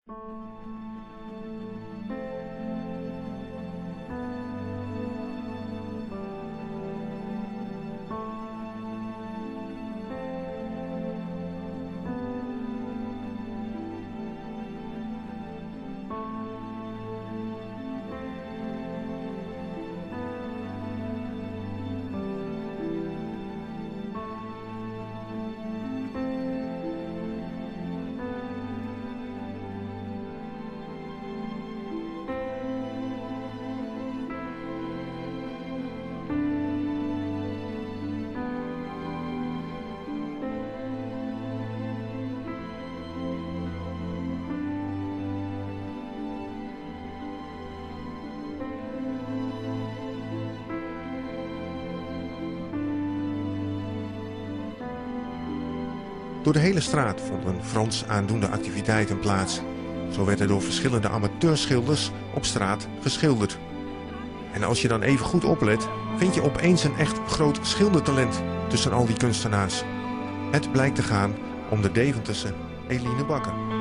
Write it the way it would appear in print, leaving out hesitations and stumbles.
Door de hele straat vonden Frans aandoende activiteiten plaats. Zo werd er door verschillende amateurschilders op straat geschilderd. En als je dan even goed oplet, vind je opeens een echt groot schildertalent tussen al die kunstenaars. Het blijkt te gaan om de Deventerse Eline Bakker.